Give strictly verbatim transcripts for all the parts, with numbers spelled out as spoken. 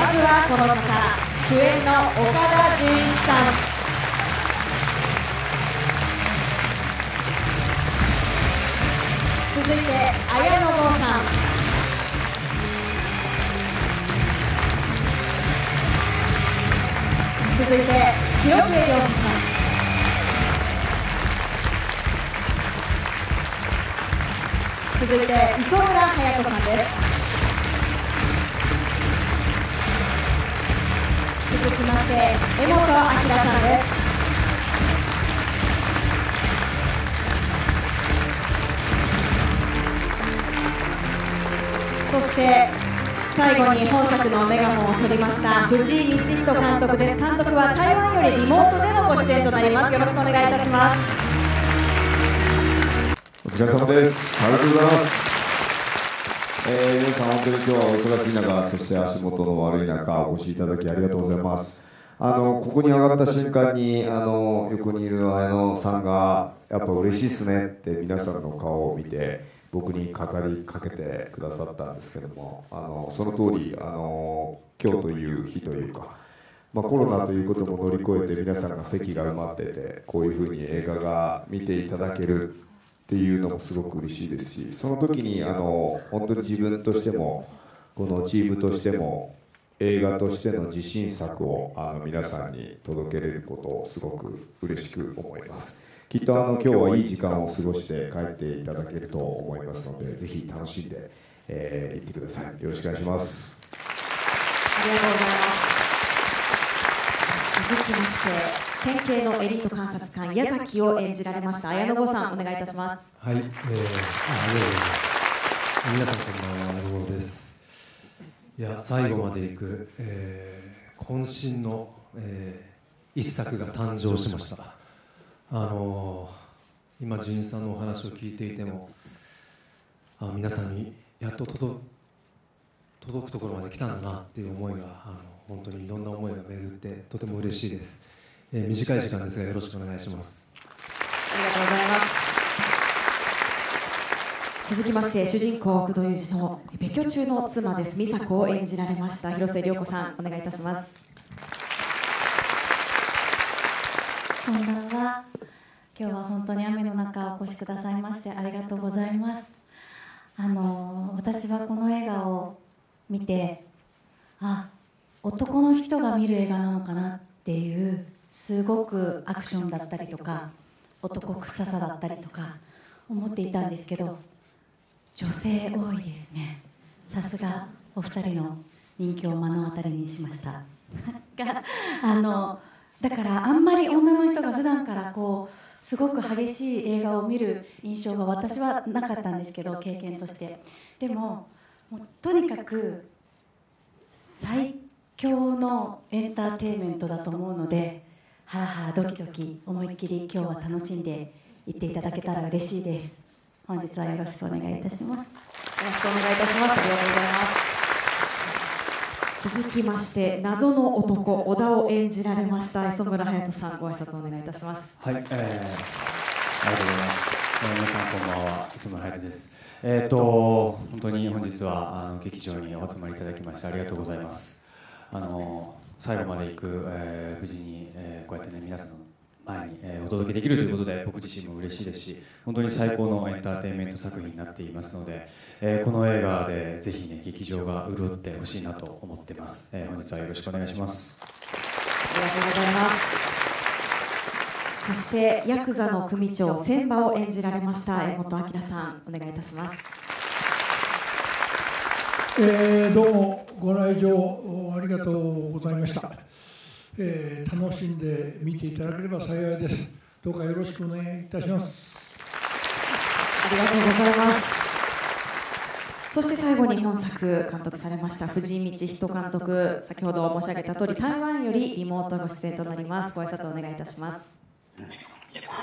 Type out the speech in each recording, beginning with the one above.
ずはこの方、主演の岡田准一さん。続いて綾野剛さん。続いて広末涼子さん。続いて磯村勇斗さんです。続きまして江本明さんです。そして最後に本作のメガホンを取りました藤井道人監督です。監督は台湾よりリモートでのご出演となります。よろしくお願いいたします。 お疲れ様です。ありがとうございます。えー、皆さん本当に今日はお忙しい中、そして足元の悪い中お越しいただきありがとうございます。あのここに上がった瞬間にあの横にいる綾野さんがやっぱ嬉しいですねって皆さんの顔を見て僕に語りかけてくださったんですけども、あのその通りあの今日という日というか、まあ、コロナということも乗り越えて皆さんが席が埋まっててこういうふうに映画が見ていただけるっていうのもすごく嬉しいですし、その時にあの本当に自分としてもこのチームとしても映画としての自信作をあの皆さんに届けれることをすごく嬉しく思います。きっとあの今日はいい時間を過ごして帰っていただけると思いますので、ぜひ楽しんで、えー、行ってください。よろしくお願いします。 ありがとうございます。続きまして県警のエリート監察官矢崎を演じられました綾野剛さん、お願いいたします。 はい、えー、ありがとうございます。皆さんこんばんは、綾野剛です。いや最後までいく、えー、渾身の、えー、一作が誕生しました。あのー、今純一さんのお話を聞いていてもあ皆さんにやっと届届くところまで来たんだなっていう思いがあの本当にいろんな思いが巡ってとても嬉しいです。えー、短い時間ですがよろしくお願いします。 ありがとうございます。続きまして主人公工藤雄二の別居中の妻です美佐子を演じられました広末涼子さん、お願いいたします。 こんばんは。今日は本当に雨の中お越しくださいましてありがとうございます。あの私はこの映画を見て、あ、男の人が見る映画なのかなっていうすごくアクションだったりとか男臭さだったりとか思っていたんですけど、女性多いですね。さすがお二人の人気を目の当たりにしましたがあのだからあんまり女の人が普段からこうすごく激しい映画を見る印象が私はなかったんですけど、経験として。でも、もうとにかく最強のエンターテインメントだと思うので、ハラハラドキドキ思いっきり今日は楽しんでいっていただけたら嬉しいです。本日はよろしくお願いいたします。よろしくお願いいたします。ありがとうございます。 続きまして謎の男小田を演じられました磯村勇斗さん、ご挨拶お願いいたします。 はい、えー、ありがとうございます。えー、皆さんこんばんは、磯村勇斗です。えーと本当に本日はあの劇場にお集まりいただきましてありがとうございます。あの最後まで行く、えー、無事に、えー、こうやってね皆さんの前に、えー、お届けできるということで僕自身も嬉しいですし、本当に最高のエンターテインメント作品になっていますので、えー、この映画でぜひね劇場が潤ってほしいなと思っています。えー、本日はよろしくお願いします。 ありがとうございます。そしてヤクザの組長千葉を演じられました江本明さん、お願いいたします。 えー、どうもご来場ありがとうございました。えー、楽しんで見ていただければ幸いです。どうかよろしくお願いいたします。 ありがとうございます。そして最後に本作監督されました藤井道人監督、先ほど申し上げた通り台湾よりリモートの出演となります。ご挨拶お願いいたします。 よろしくお願いします。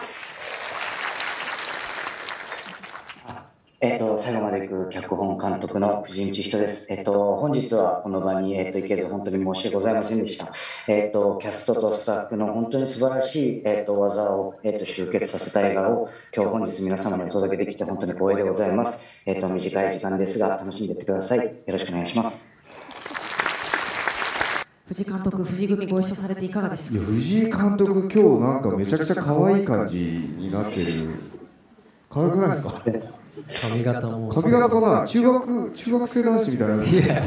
えっと、最後までいく脚本監督の藤井道人です。えっと、本日はこの場に、えっと、行けず本当に申し訳ございませんでした。えっと、キャストとスタッフの本当に素晴らしい、えっと、技を、えっと、集結させた映画を今日本日皆様にお届けできて本当に光栄でございます。えっと、短い時間ですが楽しんでいってください。よろしくお願いします。 藤井監督、藤井組ご一緒されていかがでしたか？ いや、藤井監督、今日なんかめちゃくちゃ可愛い感じになってる。可愛くないですか？ 髪型も髪型かな、中学中学生男子みたいな。いや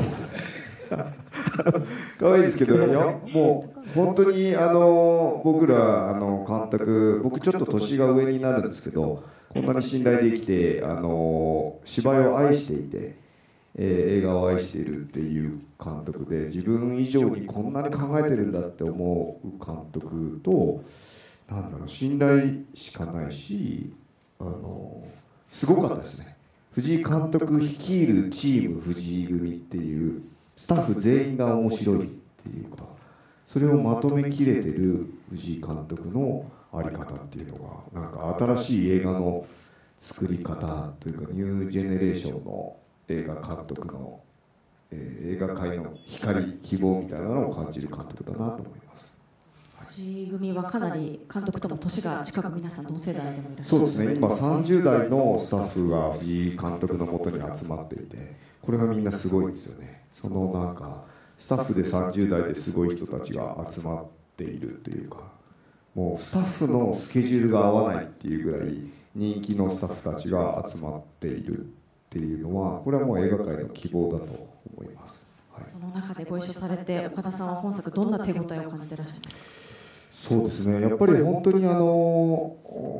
可愛いですけど、いやもう本当にあの僕らあの監督、僕ちょっと年が上になるんですけど、こんなに信頼できて、あの芝居を愛していて、えー、映画を愛しているっていう監督で、自分以上にこんなに考えてるんだって思う監督と、なんだろう、信頼しかないし、あのすごかったですね。藤井監督率いるチーム藤井組っていうスタッフ全員が面白いっていうか、それをまとめきれてる藤井監督のあり方っていうのが、なんか新しい映画の作り方というか、ニュージェネレーションの映画監督の、えー、映画界の光、希望みたいなのを感じる監督だなと思います。 藤井組はかなり監督とも年が近く、皆さん同世代でもいらっしゃる。 そうですね、今さんじゅう代のスタッフが藤井監督のもとに集まっていて、これがみんなすごいんですよね。そのなんかスタッフでさんじゅう代ですごい人たちが集まっているというか、もうスタッフのスケジュールが合わないっていうぐらい人気のスタッフたちが集まっているっていうのは、これはもう映画界の希望だと思います。はい、その中でご一緒されて、岡田さんは本作どんな手応えを感じていらっしゃいますか？ そうですね、やっぱり本当にあの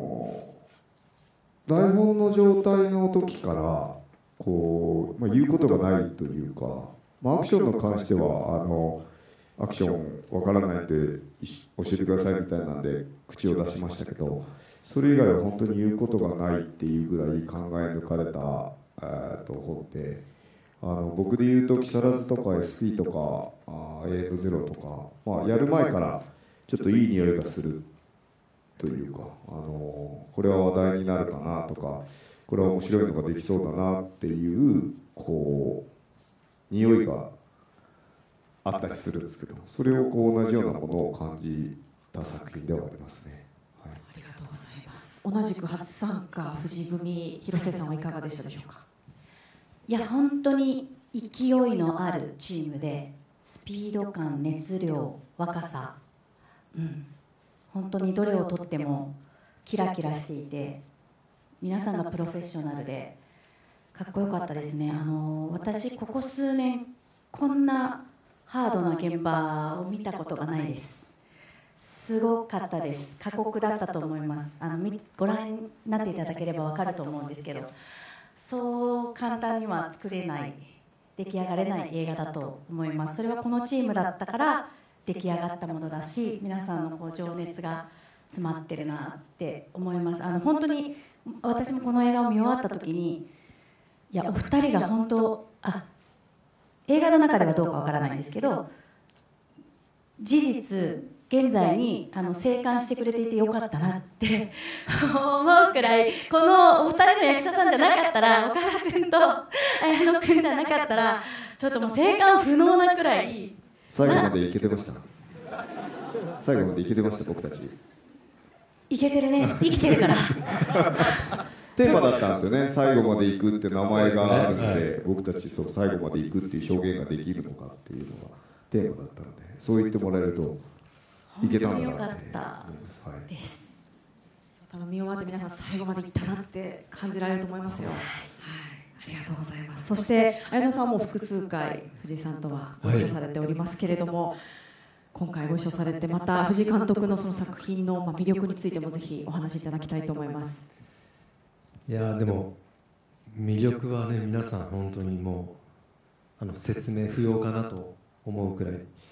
台本の状態の時からこう、まあ、言うことがないというか、まあ、アクションに関してはあのアクションわからないんで教えてくださいみたいなんで口を出しましたけど、それ以外は本当に言うことがないっていうぐらい考え抜かれた、えー、と本で、あの僕で言うと木更津とか エスピー とか エーエムゼロ とか、まあ、やる前からちょっといい匂いがするというか、あのこれは話題になるかなとか、これは面白いのができそうだなっていうこう匂いがあったりするんですけど、それをこう同じようなものを感じた作品ではありますね。はい、 ありがとうございます。同じく初参加藤井組、広瀬さんはいかがでしたでしょうか？ いや、本当に勢いのあるチームで、スピード感、熱量、若さ、うん、本当にどれをとってもキラキラしていて、皆さんがプロフェッショナルでかっこよかったですね。あの私ここ数年こんなハードな現場を見たことがないです。すごかったです。過酷だったと思います。あのご覧になっていただければ分かると思うんですけど、そう簡単には作れない、出来上がれない映画だと思います。それはこのチームだったから出来上がったものだし、皆さんのこう情熱が詰まってるなって思います。あの本当に私もこの映画を見終わった時に、いやお二人が本当、あ、映画の中ではどうかわからないんですけど、事実現在にあの生還してくれていてよかったなって思うくらい、このお二人の役者さんじゃなかったら、岡田君と綾野君じゃなかったら、ちょっともう生還不能なくらい。 最後までいけてました。最後までいけてました、僕たち。 いけてるね、生きてるから。 テーマだったんですよね、最後まで行くって名前があるので、はい、僕たちそう最後まで行くっていう表現ができるのかっていうのがテーマだったので、そう言ってもらえるといけたんだなって思います。はい、です。 多分見終わって皆さん最後まで行ったなって感じられると思いますよ。はい、ありがとうございます。そして綾野さんも複数回藤井さんとはご一緒されておりますけれども、はい、今回ご一緒されて、また藤井監督のその作品の魅力についてもぜひお話しいただきたいと思います。 いやでも魅力はね、皆さん本当にもうあの説明不要かなと思うくらい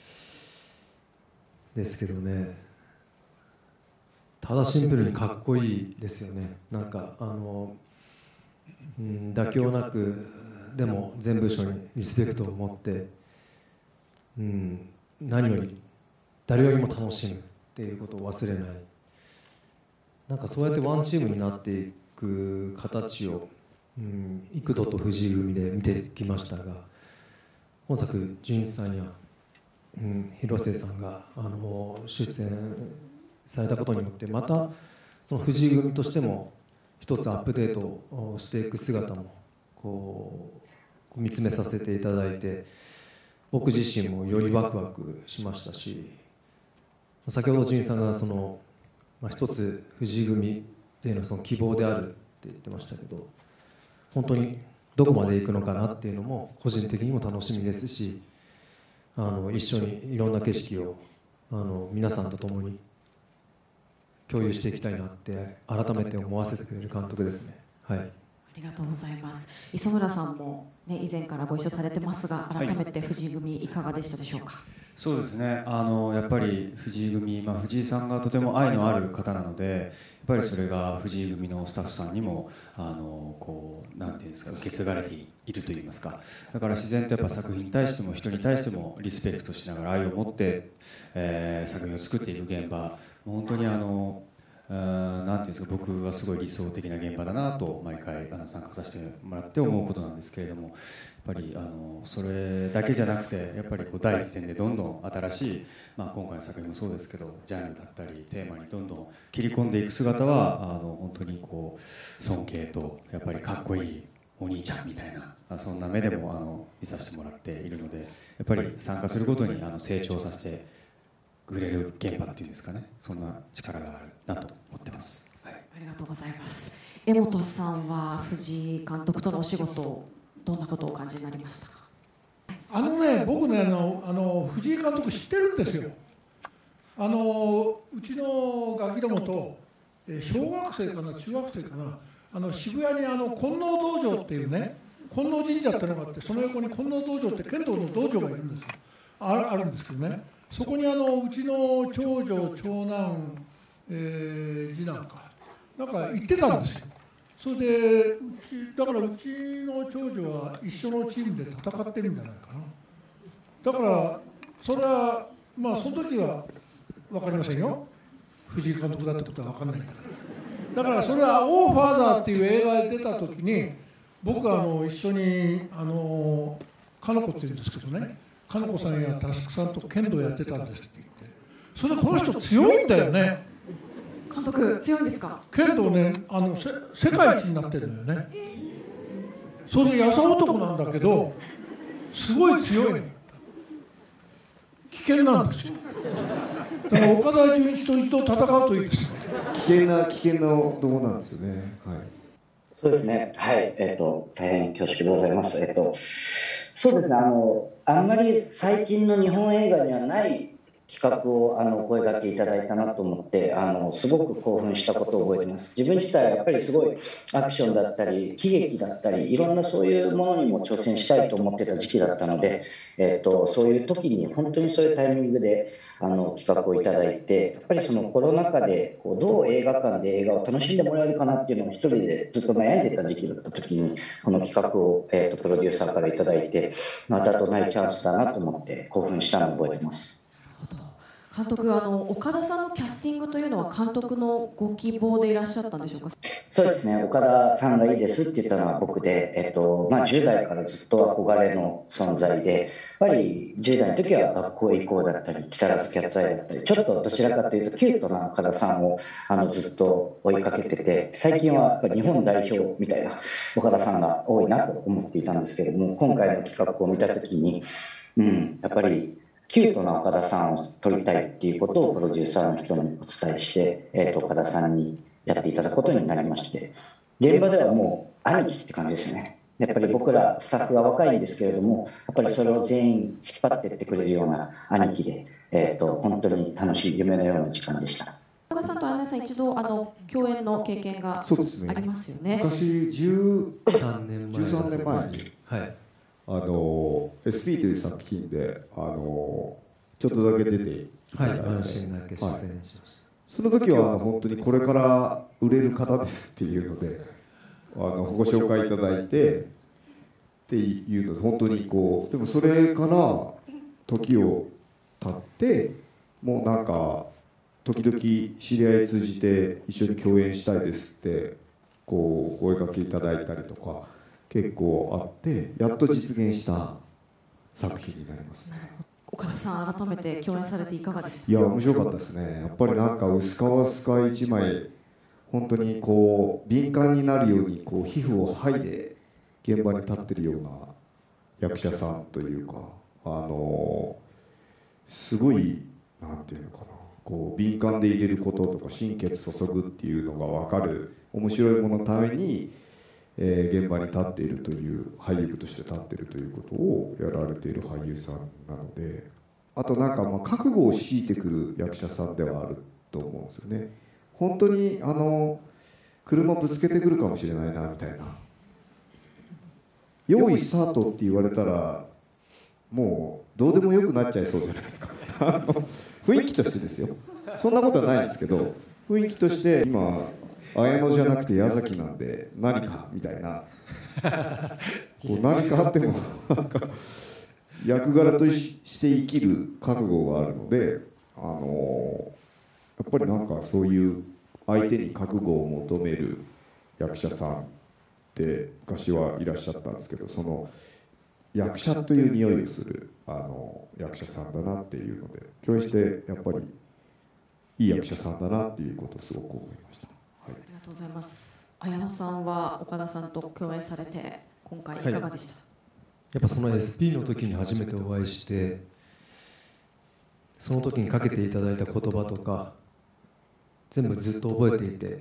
ですけどね、ただシンプルにかっこいいですよね。なんかあの、うん、妥協なくでも全部一緒にリスペクトを持って、うん、何より誰よりも楽しむっていうことを忘れない、なんかそうやってワンチームになっていく形を、うん、幾度と藤井組で見てきましたが、本作純一さんや、うん、広瀬さんがあの出演されたことによって、またその藤井組としても一つアップデートをしていく姿もこう見つめさせていただいて、 僕自身もよりワクワクしましたし、先ほど純一さんがその、まあ、一つ藤井組でのその希望であるって言ってましたけど、本当にどこまで行くのかなっていうのも個人的にも楽しみですし、あの一緒にいろんな景色をあの皆さんと共に共有していきたいなって改めて思わせてくれる監督ですね。はい、 ありがとうございます。磯村さんも、ね、以前からご一緒されてますが、改めて藤井組いかがでしたでしょうか。 そうですね、あのやっぱり藤井組、まあ、藤井さんがとても愛のある方なので、やっぱりそれが藤井組のスタッフさんにもあのこうなんていうんですか、受け継がれているといいますか、だから自然とやっぱ作品に対しても人に対してもリスペクトしながら愛を持って、えー、作品を作っていく現場、本当にあのなんていうんですか、僕はすごい理想的な現場だなと毎回あの参加させてもらって思うことなんですけれども、やっぱりあのそれだけじゃなくて、やっぱりこう第一線でどんどん新しい、まあ、今回の作品もそうですけど、ジャンルだったりテーマにどんどん切り込んでいく姿はあの本当にこう尊敬と、やっぱりかっこいいお兄ちゃんみたいな、そんな目でもあの見させてもらっているので、やっぱり参加するごとにあの成長させてくれる現場っていうんですかね、そんな力があるなと思ってます。はい、 ありがとうございます。江本さんは藤井監督とのお仕事、どんなことをお感じになりましたか。 あのね、僕ね、あのあの藤井監督知ってるんですよ。あのうちのガキどもと小学生かな中学生かな、あの渋谷にあの金王道場っていうね、金王神社ってのがあって、その横に金王道場って剣道の道場がいるんですよ。あ, あるんですけどね、そこにあのうちの長女長男、えー、次男かなんか行ってたんですよ。それでうちだからうちの長女は一緒のチームで戦ってるんじゃないかな。だからそれはまあその時は分かりませんよ、藤井監督だってことは分かんないから。だからそれは「オーファーザー」っていう映画で出た時に、僕はあの一緒にあのかの子っていうんですけどね、かの子さんやタスクさんと剣道やってたんですって言って、それでこの人強いんだよね。 監督強いんですか。 剣道ね、あのせ世界一になってるんだよね。それで優男なんだけどすごい強いの、危険なんですよ。だから岡田准一と一度戦うといいですね。 危険な危険なとこなんですよね。はい。 そうですね。はい。えっと大変恐縮でございます。えっとそうですね。あのあんまり最近の日本映画にはない企画をあのお声掛けいただいたなと思って、あのすごく興奮したことを覚えてます。自分自体はやっぱりすごいアクションだったり喜劇だったりいろんなそういうものにも挑戦したいと思ってた時期だったので、えっとそういう時に本当にそういうタイミングであの企画をいただいて、やっぱりそのコロナ禍でこうどう映画館で映画を楽しんでもらえるかなっていうのを一人でずっと悩んでた時期だった時に、この企画を、えっとプロデューサーからいただいて、またとないチャンスだなと思って興奮したのを覚えてます。 監督、あの岡田さんのキャスティングというのは監督のご希望でいらっしゃったんでしょうか。 そうですね、岡田さんがいいですって言ったのは僕で、えっとまあ、じゅう代からずっと憧れの存在で、やっぱりじゅう代の時は学校へ行こうだったり木更津キャッツアイだったり、ちょっとどちらかというとキュートな岡田さんをあのずっと追いかけてて、最近はやっぱり日本代表みたいな岡田さんが多いなと思っていたんですけれども、今回の企画を見た時に、うん、やっぱりキュートな岡田さんを撮りたいっていうことをプロデューサーの人にお伝えして、えー、と岡田さんにやっていただくことになりまして、現場ではもう兄貴って感じですね。やっぱり僕らスタッフは若いんですけれども、やっぱりそれを全員引っ張っていってくれるような兄貴で、えー、と本当に楽しい夢のような時間でした。 岡田さんと綾さん一度あの共演の経験がありますよね。 昔じゅうさんねんまえに、 はい、 あの エスピー という作品であのちょっとだけ出て、 はい、安心だけ出演しました。 その時は本当にこれから売れる方ですっていうのであのご紹介いただいてっていうので、本当にこう、でもそれから時を経ってもうなんか時々知り合い通じて一緒に共演したいですってこうお声掛けいただいたりとか結構あって、やっと実現した作品になりますね。 岡田さん、改めて共演されていかがでしたか。 いや面白かったですね。やっぱりなんか薄皮スカイ一枚本当にこう敏感になるようにこう皮膚を剥いで現場に立ってるような役者さんというか、 あのすごいなんていうのかな、こう敏感で入れることとか心血注ぐっていうのが分かる面白いもののために、えー、現場に立っているという俳優として立っているということをやられている俳優さんなので、あとなんかまあ覚悟を強いてくる役者さんではあると思うんですよね。本当にあの車ぶつけてくるかもしれないなみたいな、用意スタートって言われたらもうどうでもよくなっちゃいそうじゃないですかあの雰囲気としてですよ、そんなことはないんですけど、雰囲気として今綾野じゃなくて矢崎なんで何かみたいなこう何かあってもなんか役柄として生きる覚悟があるので、あのやっぱりなんかそういう相手に覚悟を求める役者さんって昔はいらっしゃったんですけど、その役者という匂いをするあの役者さんだなっていうので、共演してやっぱりいい役者さんだなっていうことをすごく思いました。はい、 ありがとうございます。綾野さんは岡田さんと共演されて今回いかがでした？はい、 やっぱその エスピー の時に初めてお会いして、その時にかけていただいた言葉とか全部ずっと覚えていて、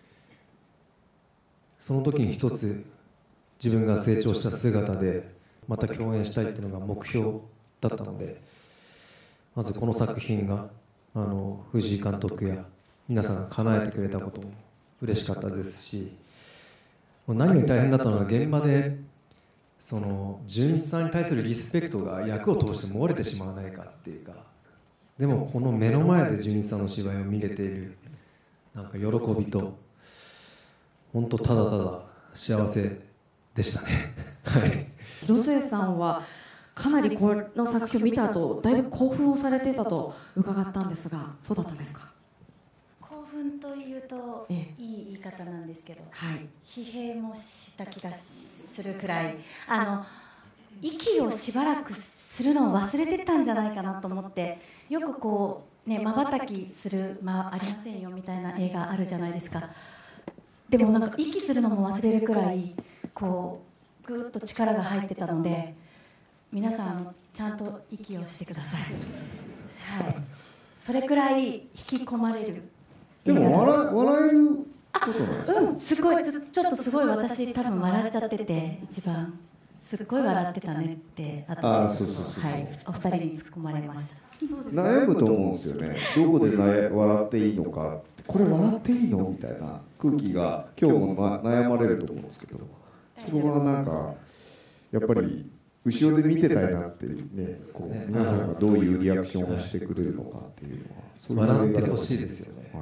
その時に一つ自分が成長した姿でまた共演したいっていうのが目標だったので、まずこの作品があの藤井監督や皆さんが叶えてくれたことも嬉しかったですし、何より大変だったのは現場でその純一さんに対するリスペクトが役を通して漏れてしまわないかっていうか、でもこの目の前で純一さんの芝居を見れているなんか喜びと、本当ただただ幸せでしたねはい、 広末さんはかなりこの作品を見た後だいぶ興奮をされていたと伺ったんですが、そうだったんですか？ 興奮というといい言い方なんですけど、はい、疲弊もした気がするくらい、あの息をしばらくするのを忘れてたんじゃないかなと思って、よくこうね、瞬きする間ありませんよみたいな映画あるじゃないですか。でもなんか息するのも忘れるくらいこうぐーっと力が入ってたので、皆さんちゃんと息をしてください、はい、それくらい引き込まれる。 でも笑、笑えることなんですか？ うん、すごいちょ、ちょっとすごい私多分笑っちゃってて、一番すっごい笑ってたねってあとあ、そうそうそうそう、 はい、お二人に突っ込まれました。 悩むと思うんですよね、どこで笑っていいのか、これ笑っていいのみたいな空気が今日も悩まれると思うんですけど、そこはなんかやっぱり後ろで見てたいなってね、こう皆さんがどういうリアクションをしてくれるのかっていうのは、そういう笑ってほしいですよね、 はい、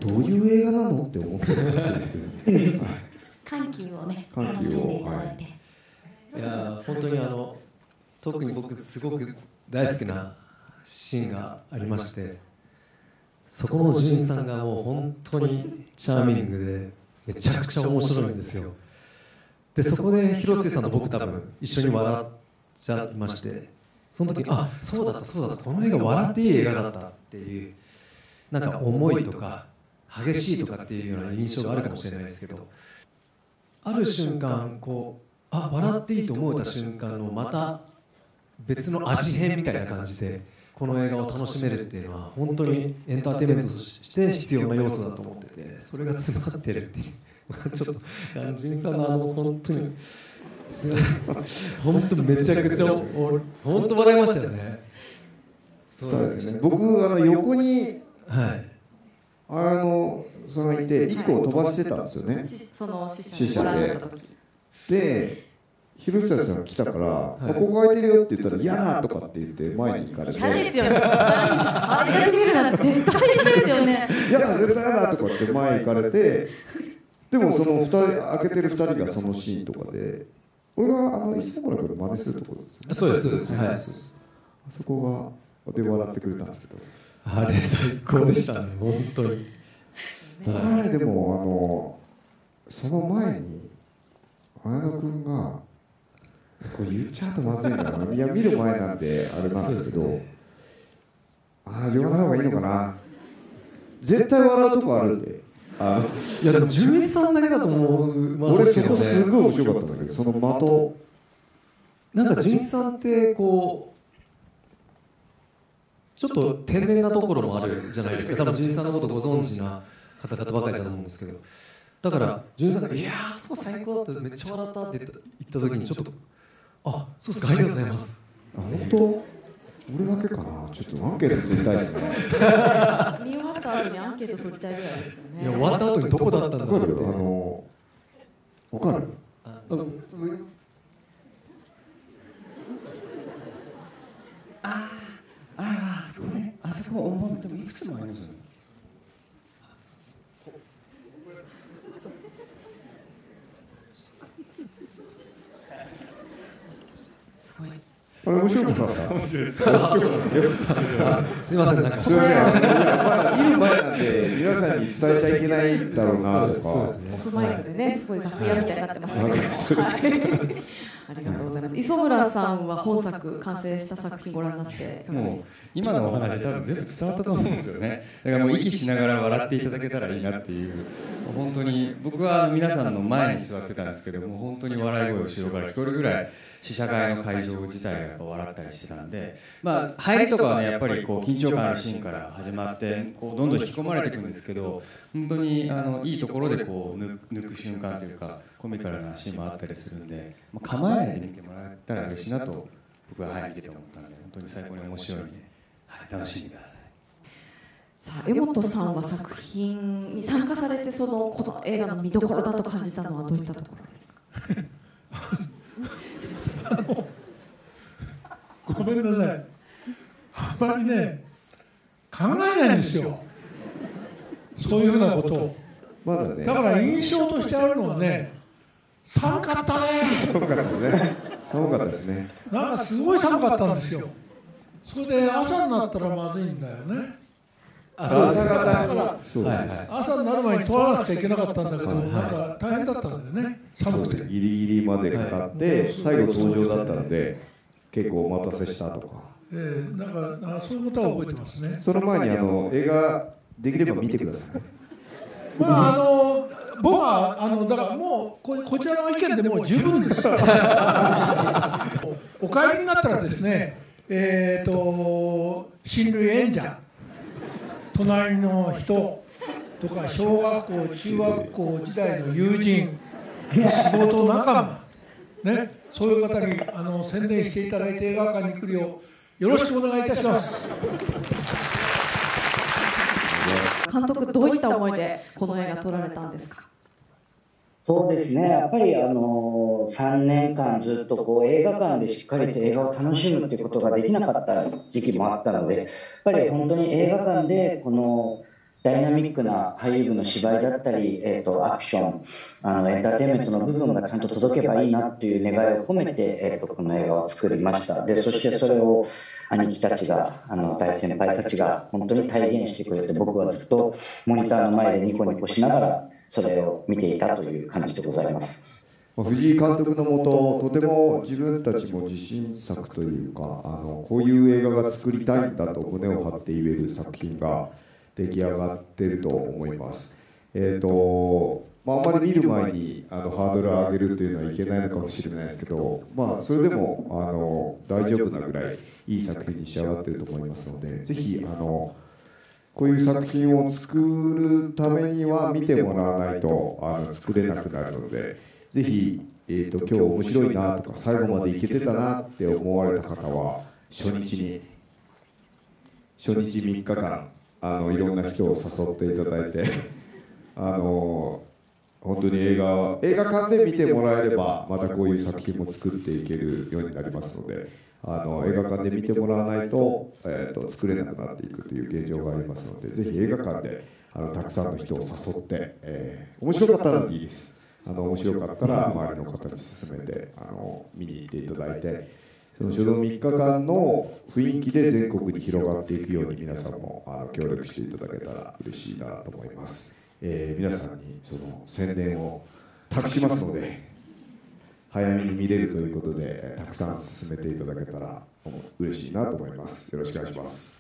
どういう映画なのって思ってほしいですよね歓喜をね、 歓喜を楽しんでいただいて、 いや本当にあの特に僕すごく大好きなシーンがありまして、そこの純一さんがもう本当にチャーミングでめちゃくちゃ面白いんですよ。でそこで広末さんと僕多分一緒に笑っちゃいまして、その時あそうだったそうだった、この映画笑っていい映画だったっていうなんか思いとか激しいとかっていうような印象があるかもしれないですけど、ある瞬間こうあ笑っていいと思えた瞬間のまた別の味変みたいな感じでこの映画を楽しめるっていうのは本当にエンターテインメントとして必要な要素だと思ってて、それが詰まってるっていうちょっと純一さんのあの本当に本当めちゃくちゃ本当笑いましたよね。 そうですね、僕あの横にはいあのそのいていっこ飛ばしてたんですよね、 その試写で。で広末さん来たから、はいまあ、ここ空いてるよって言ったら嫌だとかって言って前に行かれて、 嫌ですよね、あれやってみるなんて絶対嫌ですよねいや絶対嫌だとかって前行かれて、でもそのふたり開けてるふたりがそのシーンとかで、俺があのいつものこと真似するところですよね。 そうですそうです、はい、 あそこがで笑ってくれたんですけど、 あれ最高でしたね本当に。 あれでもあのその前に綾野君がこれ言っちゃうとまずいんだろうな、いや見る前なんであれなんですけど、ね、ああ言わない方がいいのかな、絶対笑うとこあるんで、あいやでも純一さんだけだと思う、 俺そこすごい面白かったんだけど、その的なんか純一さんってこうちょっと天然なところもあるじゃないですか。多分純一さんのことご存知な方々ばかりだと思うんですけど、だから純一さんが「いやーそう最高だった、めっちゃ笑った」って言った時にちょっと「あそうですか、ありがとうございます」 あ本当俺だけかな。ちょっとアンケート取りたいですね。 見終わった後にアンケート取りたいぐらいですよね。 いや終わった後にどこだったんだろうって。 あの分かる？ ああああそこね、あそこ思ってもいくつもありますよね。 すごい。 あれ面白かった。面白いです。すみません、なんかすみません。まだ見る前なんで皆さんに伝えちゃいけないだろうなとか。 オフマイクでね、すごい楽屋みたいになってましたけど。はいありがとうございます。磯村さんは本作完成した作品ご覧になってもう今のお話多分全部伝わったと思うんですよね。だからもう息しながら笑っていただけたらいいなっていう、本当に僕は皆さんの前に座ってたんですけども、本当に笑い声後ろから聞こえるぐらい試写会の会場自体がやっぱ笑ったりしてたんで、まあ入りとかはねやっぱりこう緊張感あるシーンから始まってこうどんどん引き込まれていくんですけど、本当にあのいいところでこう抜く瞬間というかコミカルなシーンもあったりするんで、まあ、構えないで見てもらえたら嬉しいなと僕は見てて思ったので、本当に最高に面白いので、はい、楽しんでください。 さあ江本さんは作品に参加されて、そのこの映画の見どころだと感じたのはどういったところですか？ あのごめんなさい、あんまりね考えないんですよ、そういうふうなことを。 まだね。 だから印象としてあるのはね、寒かったね。 寒かったね。寒かったですね。 なんかすごい寒かったんですよ。それで朝になったらまずいんだよね。 朝方だからそうですね。 朝になる前に取らなくちゃいけなかったんだけど、なんか大変だったんだよね、寒くて。 ギリギリまでかかって最後登場だったので結構お待たせしたとか。 えー、なんかなんかそういうことは覚えてますね。 その前にあの映画できれば見てください。 まああの僕はあのだからもう こ, こちらの意見でもう十分です。お帰りになったらですね、えーと親類縁者、隣の人とか小学校中学校時代の友人、仕事仲間、ね、そういう方にあの宣伝していただいて映画館に来るようよろしくお願いいたします。 監督、どういった思いでこの映画撮られたんですか？ そうですね、やっぱりあのさんねんかんずっとこう映画館でしっかりと映画を楽しむということができなかった時期もあったので、やっぱり本当に映画館でこのダイナミックな俳優部の芝居だったり、えー、とアクション、あのエンターテインメントの部分がちゃんと届けばいいなという願いを込めて、えー、とこの映画を作りました。でそしてそれを兄貴たちが、あの大先輩たちが本当に体現してくれて、僕はずっとモニターの前でニコニコしながらそれを見ていたという感じでございます。 藤井監督のもと、とても自分たちも自信作というか、あのこういう映画が作りたいんだと胸を張って言える作品が出来上がっていると思います。えーとまあ、あんまり見る前にあのハードルを上げるというのはいけないのかもしれないですけど、まあ、それでもあの大丈夫なぐらいいい作品に仕上がっていると思いますので、ぜひあのこういう作品を作るためには見てもらわないとあの作れなくなるので、ぜひ、えーと今日面白いなとか最後までいけてたなって思われた方は初日に初日みっかかんあのいろんな人を誘っていただいてあの本当に映画映画館で見てもらえればまたこういう作品も作っていけるようになりますので、あの映画館で見てもらわないと、えー、と作れなくなっていくという現状がありますので、ぜひ映画館であのたくさんの人を誘って、えー、面白かったらいいです。あの面白かったら周りの方に勧めてあの見に行っていただいて、その初動みっかかんの雰囲気で全国に広がっていくように皆さんもあの協力していただけたら嬉しいなと思います。えー、皆さんにその宣伝を託しますので、早めに見れるということでたくさん進めていただけたら嬉しいなと思います。よろしくお願いします。